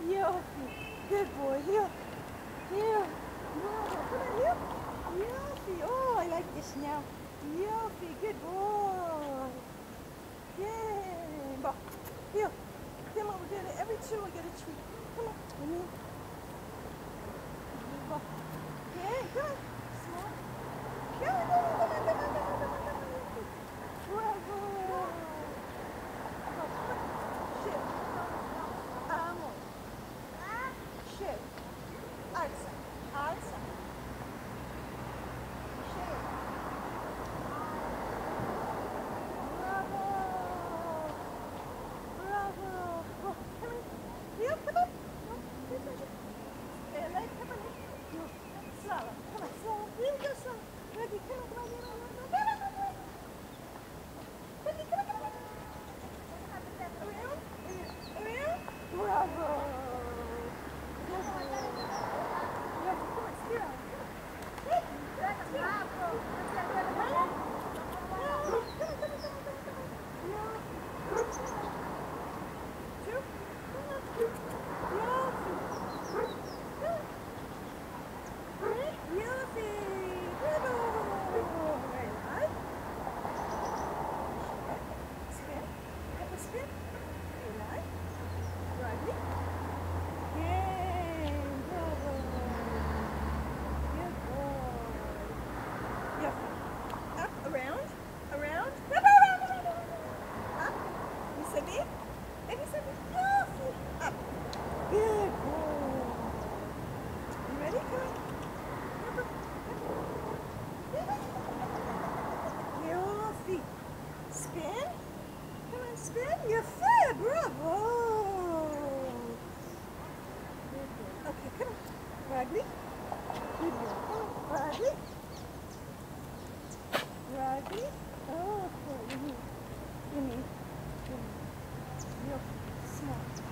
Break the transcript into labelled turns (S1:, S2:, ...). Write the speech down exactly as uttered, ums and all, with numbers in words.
S1: Yofi. Good boy. Heel. Heel. Bravo. Come on, heel. Yofi. Oh, I like this now. Yofi. Good boy. Yay. Ball. Heel. Come on, we're doing it every two. We get a treat. Come on. Come on. Ball. Yeah, come on. Small. Come on, come on, come on, come on, come on, come on, come on. Bravo. Shift. Amo. Shift. Alza. Alza. Shift. Bravo. Bravo. Oh, come on. Heel, come on. Oh, this way. And leg, come on. No. Slow. Come on, slow. Here we go, slow. Ready, come on, come on, come on, come on, come on, come on. Ready, come on, come on. Around, around. Bravo. Good boy. Yeah, come on, steer on. Come on. Hey, steer on. Come on, come on, come on, come on. Yeah. Two. Come on. Yeah. Come on. Right? Yofi. Bravo. Right, right. Spin. Have a spin. Right. Right. Yay. Bravo. Good boy. Yofi. Up, around, around. Up, around, around, around. Up. You said me? And you said me. Yofi. Up. Good boy. You ready? Come on. Yofi. Spin. Come on, spin. You're fair. Bravo. Okay, come on. Rugby. Good boy. Come on. Rugby. Rugby. Oh, you need. You need. You need. Yofi. Small.